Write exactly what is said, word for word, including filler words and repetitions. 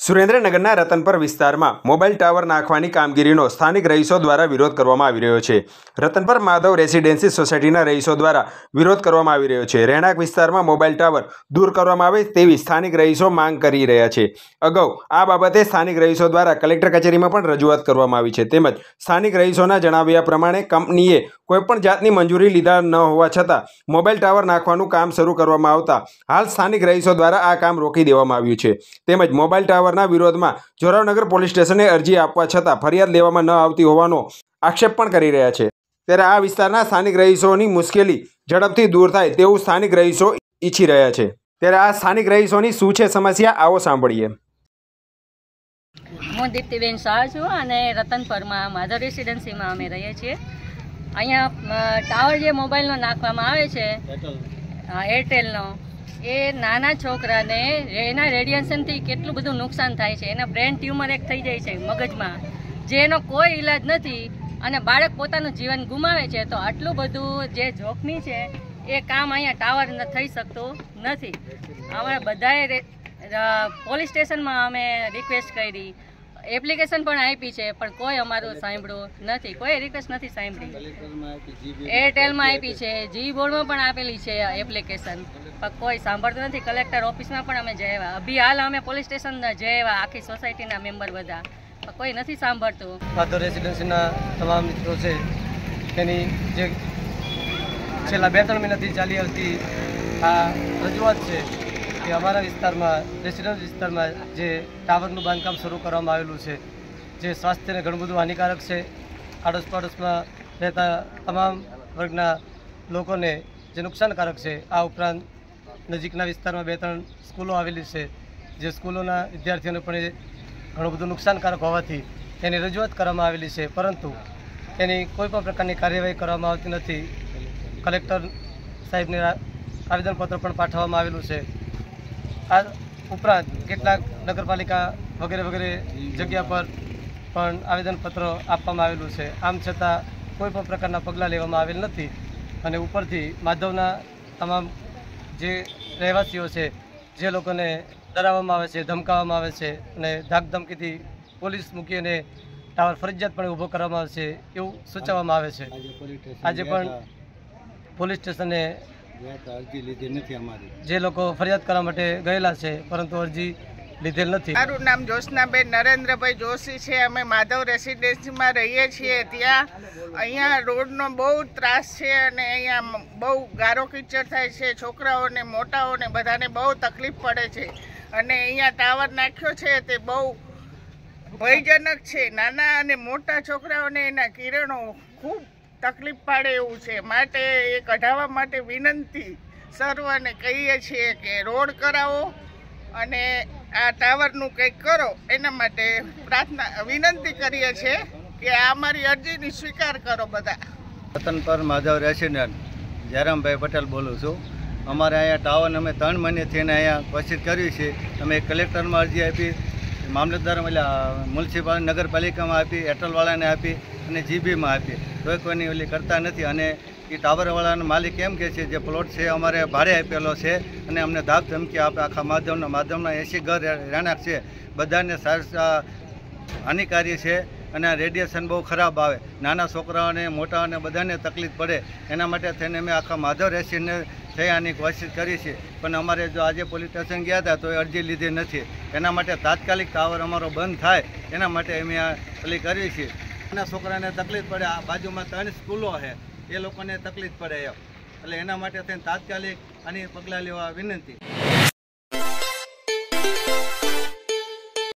સુરેન્દ્રનગરના રતનપર વિસ્તારમાં mobile tower નાખવાની કામગીરીનો સ્થાનિક રહીશો દ્વારા વિરોધ કરવામાં આવી રહ્યો છે. રતનપર માધવ રેસિડેન્સી સોસાયટીના રહીશો દ્વારા વિરોધ કરવામાં આવી રહ્યો છે. રહેણાંક વિસ્તારમાં મોબાઈલ ટાવર દૂર કરવામાં આવે તેવી સ્થાનિક રહીશો માંગ કરી રહ્યા છે. અગાઉ આ બાબતે સ્થાનિક રહીશો દ્વારા કલેક્ટર કચેરીમાં પણ રજૂઆત કરવામાં આવી છે. તેમજ સ્થાનિક રહીશોના જણાવ્યા પ્રમાણે કંપનીએ કોઈપણ જાતની મંજૂરી લીધા ન હોવા છતાં મોબાઈલ ટાવર નાખવાનું કામ શરૂ કરવામાં આવતા હાલ સ્થાનિક રહીશો દ્વારા આ કામ રોકી દેવામાં આવ્યું છે. તેમજ મોબાઈલ ટાવરના વિરોધમાં જોરાવનગર પોલીસ સ્ટેશને અરજી આપવા છતાં ફરિયાદ લેવામાં ન આવતી હોવાનો આક્ષેપ પણ કરી રહ્યા છે. ત્યારે આ વિસ્તારના સ્થાનિક રહીશોની મુશ્કેલી ઝડપથી દૂર થાય તેવું સ્થાનિક રહીશો ઈચ્છી રહ્યા છે. ત્યારે આ સ્થાનિક રહીશોની શું છે સમસ્યા, આવો સાંભળીએ. હું દીપ્તિબેન શાહ છું અને રતનપરમાં માધવ રેસિડેન્સીમાં અમે રહીએ છીએ. અહીંયા ટાવર જે મોબાઈલનો નાખવામાં આવે છે એરટેલનો, એ નાના છોકરાને એના રેડિયેશનથી કેટલું બધું નુકસાન થાય છે. એના બ્રેન ટ્યુમર એક થઈ જાય છે મગજમાં, જેનો કોઈ ઈલાજ નથી અને બાળક પોતાનું જીવન ગુમાવે છે. તો આટલું બધું જે જોખમી છે એ કામ અહીંયા ટાવર થઈ શકતું નથી. અમારા બધાએ પોલીસ સ્ટેશનમાં અમે રિક્વેસ્ટ કરી, એપ્લિકેશન પણ આપી છે, પણ કોઈ અમારું સાંભળ્યું નથી. કોઈ રિક્વેસ્ટ નથી સાંભળી. એરટેલમાં આપી છે, જી બોર્ડમાં પણ આપેલી છે એપ્લિકેશન, પણ કોઈ સાંભળતું નથી. કલેક્ટર ઓફિસમાં પણ અમે જઈ આવ્યા, અભી હાલ અમે પોલીસ સ્ટેશન જઈ આવ્યા, આખી સોસાયટીના મેમ્બર બધા, પણ કોઈ નથી સાંભળતું. માધવ રેસિડેન્સીના તમામ મિત્રો છે તેની જે છેલ્લા બે ત્રણ મહિનાથી ચાલી આવતી આ રજૂઆત છે કે અમારા વિસ્તારમાં, રેસિડેન્સ વિસ્તારમાં જે ટાવરનું બાંધકામ શરૂ કરવામાં આવેલું છે, જે સ્વાસ્થ્યને ઘણું બધું હાનિકારક છે. આડોશ પાડોશમાં રહેતા તમામ વર્ગના લોકોને જે નુકસાનકારક છે. આ ઉપરાંત નજીકના વિસ્તારમાં બે ત્રણ સ્કૂલો આવેલી છે, જે સ્કૂલોના વિદ્યાર્થીઓને પણ એ ઘણું બધું નુકસાનકારક હોવાથી એની રજૂઆત કરવામાં આવેલી છે, પરંતુ એની કોઈપણ પ્રકારની કાર્યવાહી કરવામાં આવતી નથી. કલેક્ટર સાહેબને આવેદનપત્ર પણ પાઠવવામાં આવેલું છે. આ ઉપરાંત કેટલાક નગરપાલિકા વગેરે વગેરે જગ્યા પર પણ આવેદનપત્ર આપવામાં આવેલું છે. આમ છતાં કોઈ પણ પ્રકારના પગલાં લેવામાં આવેલ નથી અને ઉપરથી માધવના તમામ જે રહેવાસીઓ છે, જે લોકોને ડરાવવામાં આવે છે, ધમકાવવામાં આવે છે અને ધાકધમકીથી પોલીસ મૂકી અને ટાવર ફરજિયાતપણે ઊભો કરવામાં આવે છે એવું સૂચવવામાં આવે છે. આજે પણ પોલીસ સ્ટેશને અરજી લીધી નથી અમારી. જે લોકો ફરિયાદ કરવા માટે ગયેલા છે પરંતુ અરજી લીધેલ નથી. મારું નામ જ્યોત્સનાબેન નરેન્દ્રભાઈ જોશી છે. અમે માધવ રેસિડેન્સીમાં રહીએ છીએ. ત્યાં અહીંયા રોડનો બહુ ત્રાસ છે અને અહીંયા બહુ ગારો કીચડ થાય છે. છોકરાઓને, મોટાઓને બધાને બહુ તકલીફ પડે છે અને અહીંયા ટાવર નાખ્યો છે તે બહુ ભયજનક છે. નાના અને મોટા છોકરાઓને એના કિરણો ખૂબ તકલીફ પાડે એવું છે. માટે એ કઢાવવા માટે વિનંતી સર્વને કહીએ છીએ કે રોડ કરાવો અને આ ટાવરનું કંઈક કરો, એના માટે પ્રાર્થના વિનંતી કરીએ છીએ કે આ અમારી અરજીની સ્વીકાર કરો બધા. રતનપર માધવ રેસિડેન્ટ જયરામભાઈ પટેલ બોલું છું. અમારે અહીંયા ટાવર અમે ત્રણ મહિનેથી એને અહીંયા કોશિશ કરી છે. અમે કલેક્ટરમાં અરજી આપી, મામલતદાર એટલે મ્યુનિસિપલ નગરપાલિકામાં આપી, એરટેલવાળાને આપી અને જીબીમાં આપી, કોઈ કોઈની ઓલી કરતા નથી. અને એ ટાવરવાળાનો માલિક એમ કહે છે જે પ્લોટ છે અમારે ભાડે આપેલો છે અને અમને ધાક ધમકી આપે. આખા માધવના માધવના એંસી ઘર રહેણાંક છે, બધાને હાનિકારી છે અને રેડિયેશન બહુ ખરાબ આવે. નાના છોકરાઓને, મોટાઓને બધાને તકલીફ પડે. એના માટે થઈને અમે આખા માધવ રેસીને થયાની કોશિશ કરી છે, પણ અમારે જો આજે પોલીસ સ્ટેશન ગયા હતા તો એ અરજી લીધી નથી. એના માટે તાત્કાલિક ટાવર અમારો બંધ થાય એના માટે અમે આ પેલી કરી છે. નાના છોકરાને તકલીફ પડે, આ બાજુમાં ત્રણ સ્કૂલો છે, એ લોકોને તકલીફ પડે એમ, એટલે એના માટે થઈને તાત્કાલિક આની પગલાં લેવા વિનંતી.